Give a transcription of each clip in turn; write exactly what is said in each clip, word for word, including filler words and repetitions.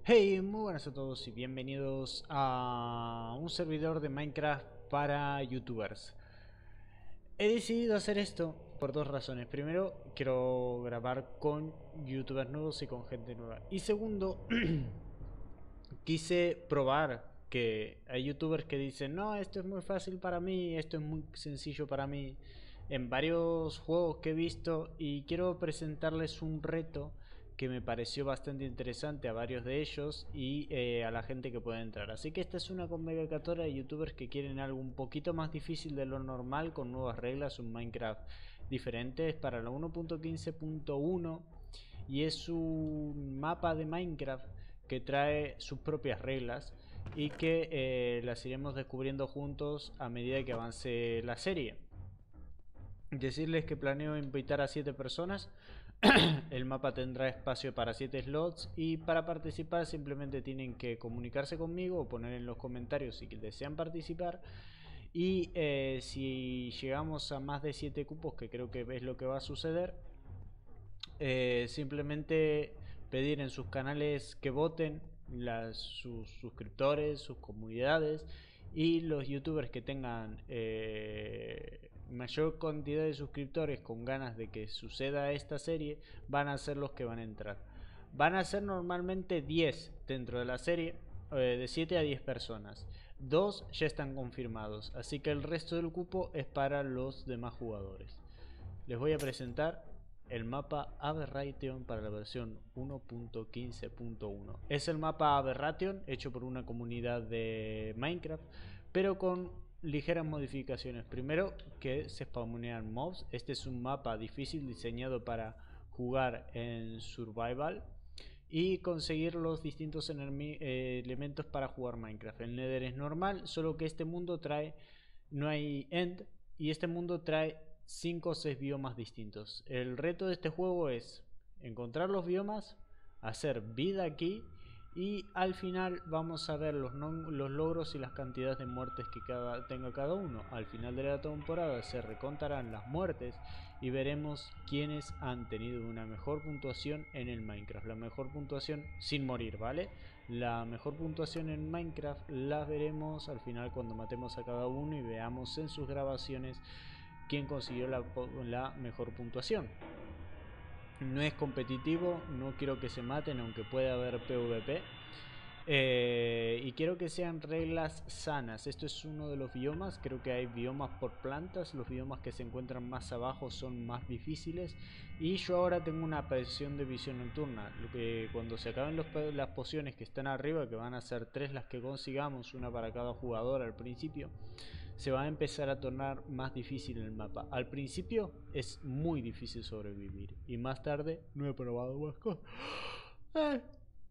Hey, muy buenas a todos y bienvenidos a un servidor de Minecraft para youtubers. He decidido hacer esto por dos razones. Primero, quiero grabar con youtubers nuevos y con gente nueva. Y segundo, quise probar que hay youtubers que dicen, no, esto es muy fácil para mí, esto es muy sencillo para mí, en varios juegos que he visto, y quiero presentarles un reto que me pareció bastante interesante a varios de ellos y eh, a la gente que puede entrar. Así que esta es una convocatoria de youtubers que quieren algo un poquito más difícil de lo normal, con nuevas reglas, un Minecraft diferente. Es para la uno punto quince punto uno y es un mapa de Minecraft que trae sus propias reglas y que eh, las iremos descubriendo juntos a medida que avance la serie. Decirles que planeo invitar a siete personas. El mapa tendrá espacio para siete slots y para participar simplemente tienen que comunicarse conmigo o poner en los comentarios si desean participar. Y eh, si llegamos a más de siete cupos, que creo que es lo que va a suceder, eh, simplemente pedir en sus canales que voten las, sus suscriptores, sus comunidades, y los youtubers que tengan eh, mayor cantidad de suscriptores con ganas de que suceda esta serie van a ser los que van a entrar. Van a ser normalmente diez dentro de la serie, eh, de siete a diez personas. Dos ya están confirmados, así que el resto del cupo es para los demás jugadores. Les voy a presentar el mapa Aberration para la versión uno punto quince punto uno. Es el mapa Aberration hecho por una comunidad de Minecraft, pero con ligeras modificaciones. Primero, que se spawnean mobs. Este es un mapa difícil diseñado para jugar en survival y conseguir los distintos eh, elementos para jugar Minecraft. El Nether es normal, solo que este mundo trae, no hay end, y este mundo trae cinco o seis biomas distintos. El reto de este juego es encontrar los biomas, hacer vida aquí, y al final vamos a ver los, los logros y las cantidades de muertes que cada, tenga cada uno. Al final de la temporada se recontarán las muertes y veremos quiénes han tenido una mejor puntuación en el Minecraft. La mejor puntuación sin morir, ¿vale? La mejor puntuación en Minecraft la veremos al final cuando matemos a cada uno y veamos en sus grabaciones quién consiguió la, la mejor puntuación. No es competitivo, no quiero que se maten, aunque pueda haber PvP. Eh, y quiero que sean reglas sanas. Esto es uno de los biomas. Creo que hay biomas por plantas. Los biomas que se encuentran más abajo son más difíciles. Y yo ahora tengo una presión de visión nocturna. Lo que cuando se acaben los, las pociones que están arriba, que van a ser tres las que consigamos, una para cada jugador al principio, se va a empezar a tornar más difícil el mapa. Al principio es muy difícil sobrevivir. Y más tarde no he probado más cosas. Eh.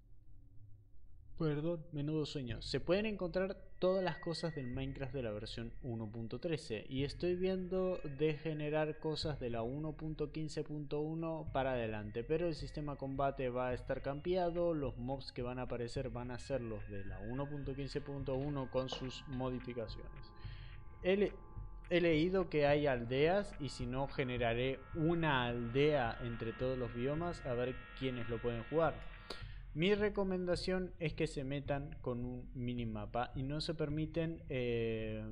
Perdón, menudo sueño. Se pueden encontrar todas las cosas del Minecraft de la versión uno punto trece y estoy viendo de generar cosas de la uno punto quince punto uno para adelante, pero el sistema de combate va a estar cambiado, los mobs que van a aparecer van a ser los de la uno punto quince punto uno con sus modificaciones. He, le he leído que hay aldeas y si no generaré una aldea entre todos los biomas a ver quiénes lo pueden jugar. Mi recomendación es que se metan con un minimapa y no se permiten eh,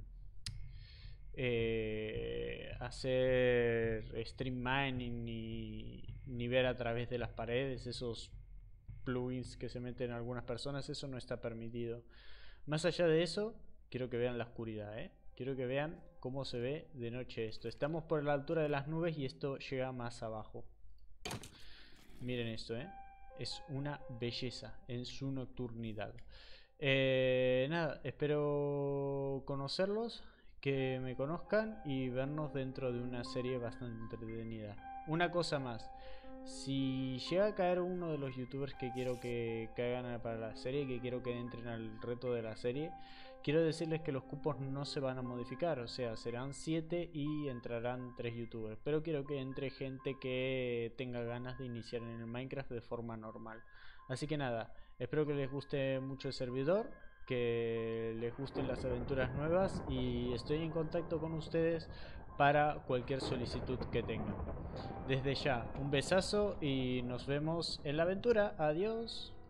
eh, hacer stream mining ni, ni ver a través de las paredes, esos plugins que se meten algunas personas, eso no está permitido. Más allá de eso, quiero que vean la oscuridad, ¿eh? Quiero que vean cómo se ve de noche esto. Estamos por la altura de las nubes y esto llega más abajo. Miren esto, ¿eh? Es una belleza en su nocturnidad. Eh, nada, espero conocerlos, que me conozcan y vernos dentro de una serie bastante entretenida. Una cosa más, si llega a caer uno de los youtubers que quiero que caigan para la serie, que quiero que entren al reto de la serie, quiero decirles que los cupos no se van a modificar, o sea, serán siete y entrarán tres youtubers, pero quiero que entre gente que tenga ganas de iniciar en el Minecraft de forma normal. Así que nada, espero que les guste mucho el servidor, que les gusten las aventuras nuevas y estoy en contacto con ustedes para cualquier solicitud que tengan. Desde ya, un besazo y nos vemos en la aventura. Adiós.